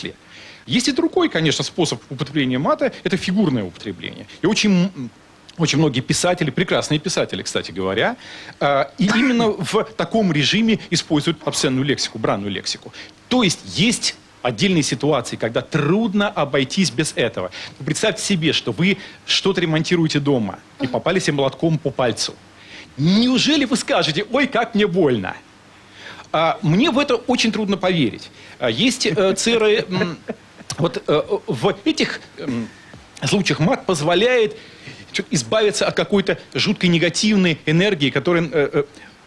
числе. Есть и другой, конечно, способ употребления мата – это фигурное употребление. И очень многие писатели, прекрасные писатели, кстати говоря, и именно в таком режиме используют обсценную лексику, бранную лексику. То есть отдельные ситуации, когда трудно обойтись без этого. Представьте себе, что вы что-то ремонтируете дома и попали себе молотком по пальцу. Неужели вы скажете: ой, как мне больно? Мне в это очень трудно поверить. Есть церы... Вот в этих случаях мат позволяет избавиться от какой-то жуткой негативной энергии, которая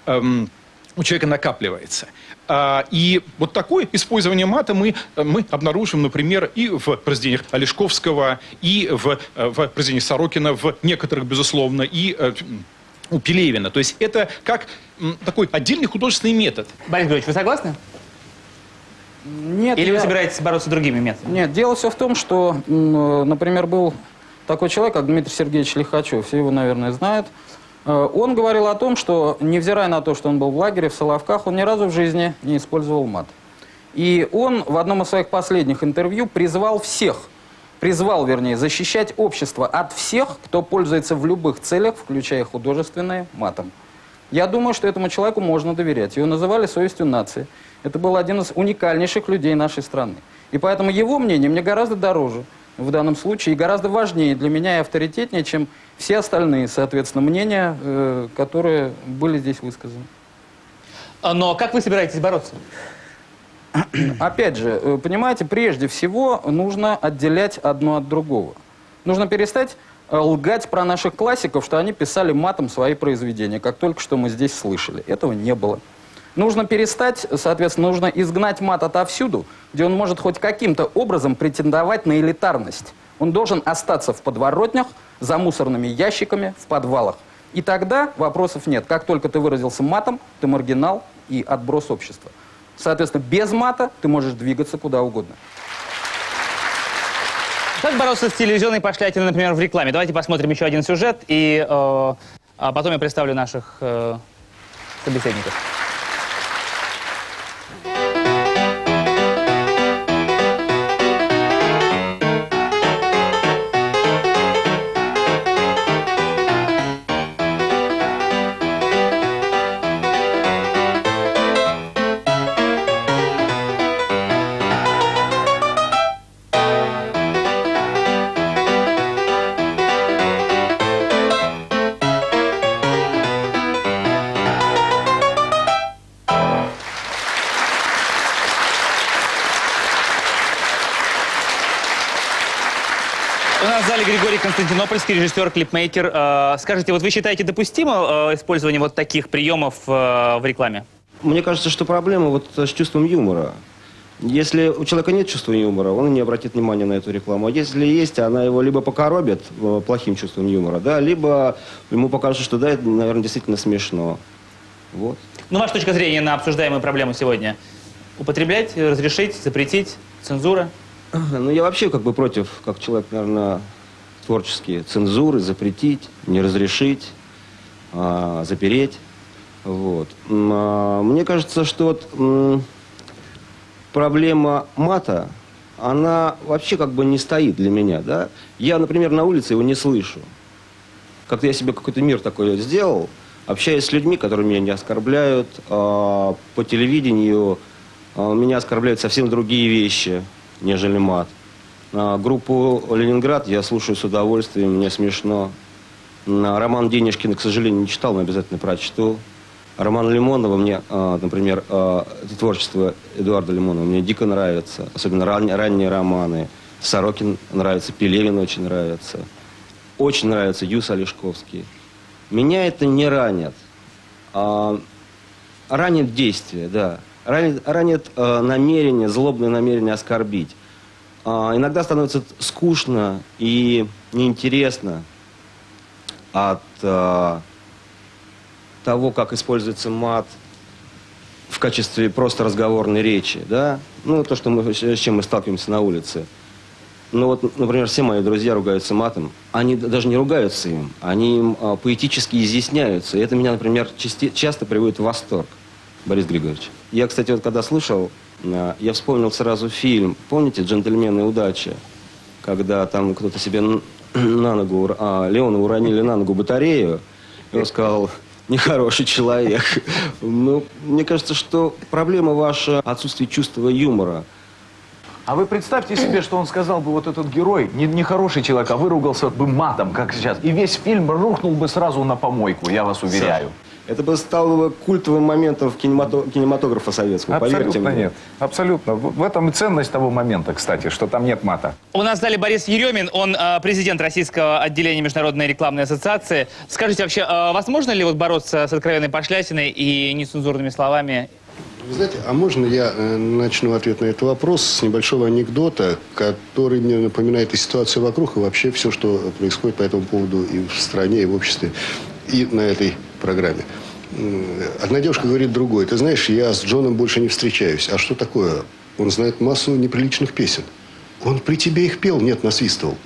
у человека накапливается. И вот такое использование мата мы обнаружим, например, и в произведениях Олешковского, и в произведениях Сорокина, в некоторых, безусловно, и у Пелевина. То есть это как такой отдельный художественный метод. Борис Григорьевич, вы согласны? Нет. Или вы собираетесь бороться другими методами? Нет, дело все в том, что, например, был такой человек, как Дмитрий Сергеевич Лихачев, все его, наверное, знают. Он говорил о том, что, невзирая на то, что он был в лагере, в Соловках, он ни разу в жизни не использовал мат. И он в одном из своих последних интервью призвал, защищать общество от всех, кто пользуется в любых целях, включая художественные, матом. Я думаю, что этому человеку можно доверять. Его называли совестью нации. Это был один из уникальнейших людей нашей страны. И поэтому его мнение мне гораздо дороже в данном случае и гораздо важнее для меня и авторитетнее, чем все остальные, соответственно, мнения, которые были здесь высказаны. Но как вы собираетесь бороться? Опять же, понимаете, прежде всего нужно отделять одно от другого. Нужно перестать лгать про наших классиков, что они писали матом свои произведения, как только что мы здесь слышали. Этого не было. Нужно перестать, соответственно, нужно изгнать мат отовсюду, где он может хоть каким-то образом претендовать на элитарность. Он должен остаться в подворотнях, за мусорными ящиками, в подвалах. И тогда вопросов нет. Как только ты выразился матом, ты маргинал и отброс общества. Соответственно, без мата ты можешь двигаться куда угодно. Как бороться с телевизионной пошлятиной, например, в рекламе? Давайте посмотрим еще один сюжет, и потом я представлю наших собеседников. У нас в зале Григорий Константинопольский, режиссер, клипмейкер. Скажите, вот вы считаете допустимо использование вот таких приемов в рекламе? Мне кажется, что проблема вот с чувством юмора. Если у человека нет чувства юмора, он не обратит внимания на эту рекламу. А если есть, она его либо покоробит плохим чувством юмора, да, либо ему покажется, что да, это, наверное, действительно смешно. Вот. Ну, ваша точка зрения на обсуждаемую проблему сегодня? Употреблять, разрешить, запретить, цензура? Ну, я вообще как бы против, как человек, наверное, творческий, цензуры, запретить, не разрешить, запереть. Вот. Мне кажется, что вот проблема мата, она вообще как бы не стоит для меня, да. Я, например, на улице его не слышу. Как-то я себе какой-то мир такой сделал, общаясь с людьми, которые меня не оскорбляют, по телевидению меня оскорбляют совсем другие вещи, нежели мат. Группу «Ленинград» я слушаю с удовольствием, мне смешно. Роман Денежкина, к сожалению, не читал, но обязательно прочту. Роман Лимонова мне, например, творчество Эдуарда Лимонова мне дико нравится. Особенно ранние романы. Сорокин нравится, Пелевин очень нравится. Очень нравится Юс Олешковский. Меня это не ранит. Ранит действие, да. Ранит намерение, злобное намерение оскорбить. Иногда становится скучно и неинтересно от того, как используется мат в качестве просто разговорной речи, да? Ну, то, что с чем мы сталкиваемся на улице. Ну, вот, например, все мои друзья ругаются матом. Они даже не ругаются им, они им поэтически изъясняются. И это меня, например, часто приводит в восторг, Борис Григорьевич. Я, кстати, вот когда слушал Я вспомнил сразу фильм, помните «Джентльмены удачи», когда там кто-то себе на ногу, Леона уронили на ногу батарею, и он сказал: нехороший человек. Ну, мне кажется, что проблема ваша — отсутствие чувства юмора. А вы представьте себе, что он сказал бы, вот этот герой, не хороший человек, а выругался бы матом, как сейчас. И весь фильм рухнул бы сразу на помойку, я вас уверяю. Это бы стало культовым моментом в кинематографа советского, поверьте мне. Абсолютно нет. Абсолютно. В этом и ценность того момента, кстати, что там нет мата. У нас в зале Борис Еремин, он президент российского отделения Международной рекламной ассоциации. Скажите, вообще, возможно ли вот бороться с откровенной пошлятиной и нецензурными словами? Вы знаете, а можно я начну ответ на этот вопрос с небольшого анекдота, который мне напоминает и ситуацию вокруг, и вообще все, что происходит по этому поводу и в стране, и в обществе, и на этой программе. Одна девушка говорит другой: ты знаешь, я с Джоном больше не встречаюсь. А что такое? Он знает массу неприличных песен. Он при тебе их пел, нет, насвистывал.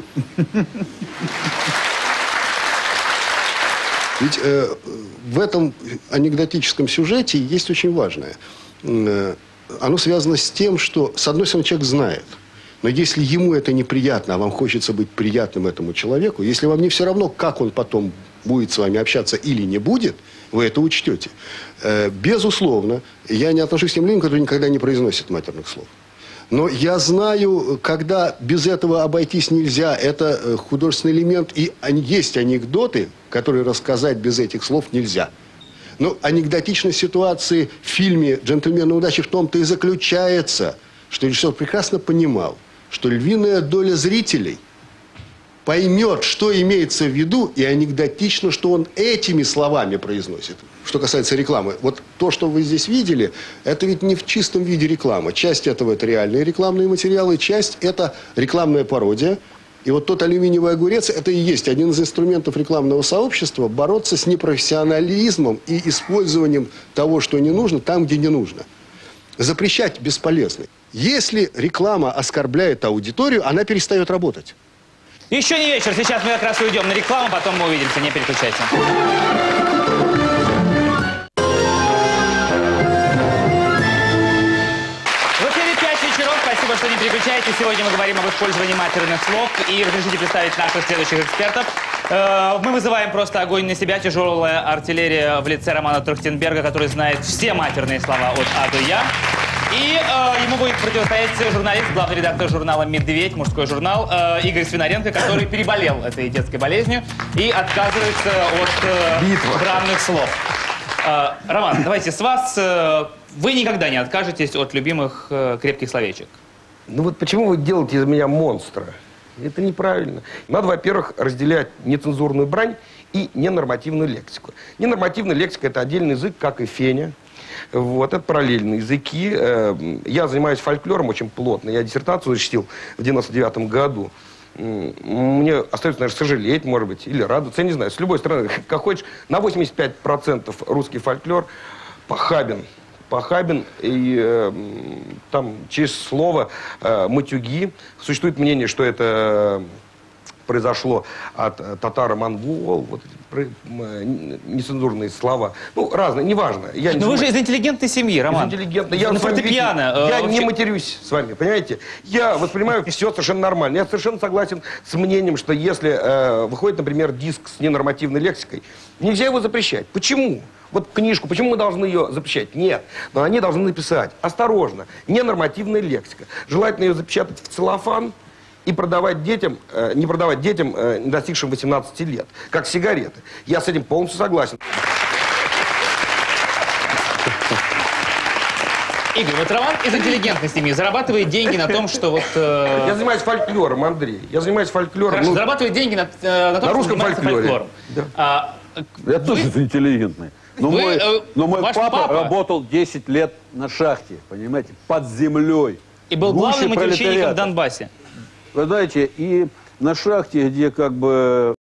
Ведь в этом анекдотическом сюжете есть очень важное. Оно связано с тем, что, с одной стороны, человек знает. Но если ему это неприятно, а вам хочется быть приятным этому человеку, если вам не все равно, как он потом будет с вами общаться или не будет, вы это учтете. Безусловно, я не отношусь к тем людям, которые никогда не произносят матерных слов. Но я знаю, когда без этого обойтись нельзя, это художественный элемент. И есть анекдоты, которые рассказать без этих слов нельзя. Но анекдотичность ситуации в фильме «Джентльмены удачи» в том-то и заключается, что режиссер прекрасно понимал, что львиная доля зрителей поймет, что имеется в виду, и анекдотично, что он этими словами произносит. Что касается рекламы, вот то, что вы здесь видели, это ведь не в чистом виде реклама. Часть этого – это реальные рекламные материалы, часть – это рекламная пародия. И вот тот алюминиевый огурец – это и есть один из инструментов рекламного сообщества – бороться с непрофессионализмом и использованием того, что не нужно, там, где не нужно. Запрещать бесполезно. Если реклама оскорбляет аудиторию, она перестает работать. Еще не вечер, сейчас мы как раз уйдем на рекламу, потом мы увидимся, не переключайте. Спасибо, что не переключаетесь. Сегодня мы говорим об использовании матерных слов. И разрешите представить наших следующих экспертов. Мы вызываем просто огонь на себя. Тяжелая артиллерия в лице Романа Трахтенберга, который знает все матерные слова от А до Я. И ему будет противостоять журналист, главный редактор журнала «Медведь», мужской журнал, Игорь Свинаренко, который переболел этой детской болезнью и отказывается от бранных слов. Роман, давайте с вас. Вы никогда не откажетесь от любимых крепких словечек. Ну вот почему вы делаете из меня монстра? Это неправильно. Надо, во-первых, разделять нецензурную брань и ненормативную лексику. Ненормативная лексика – это отдельный язык, как и феня. Вот, это параллельные языки. Я занимаюсь фольклором очень плотно. Я диссертацию защитил в 99-м году. Мне остается, наверное, сожалеть, может быть, или радоваться. Я не знаю, с любой стороны, как хочешь. На 85% русский фольклор похабен. Похабен, и там через слово матюги. Существует мнение, что это произошло от татаро-монгол, вот нецензурные слова. Ну, разные, неважно. Но вы же из интеллигентной семьи, Роман. Из интеллигентной. На фортепиано. Я не матерюсь с вами, понимаете? Я воспринимаю все совершенно нормально. Я совершенно согласен с мнением, что если выходит, например, диск с ненормативной лексикой, нельзя его запрещать. Почему? Вот книжку, почему мы должны ее запрещать? Нет. Но они должны написать: осторожно, ненормативная лексика. Желательно ее запечатать в целлофан и продавать детям, не продавать детям, не достигшим 18 лет, как сигареты. Я с этим полностью согласен. Игорь, вот Роман из интеллигентной семьи зарабатывает деньги на том, что вот... Я занимаюсь фольклором, Андрей. Я занимаюсь фольклором. Хорошо, зарабатывает деньги на том, на русском что фольклоре. Да. Я тоже интеллигентный. Но мой папа работал 10 лет на шахте, понимаете, под землей. И был главным матерщинником в Донбассе. Вы знаете, и на шахте, где как бы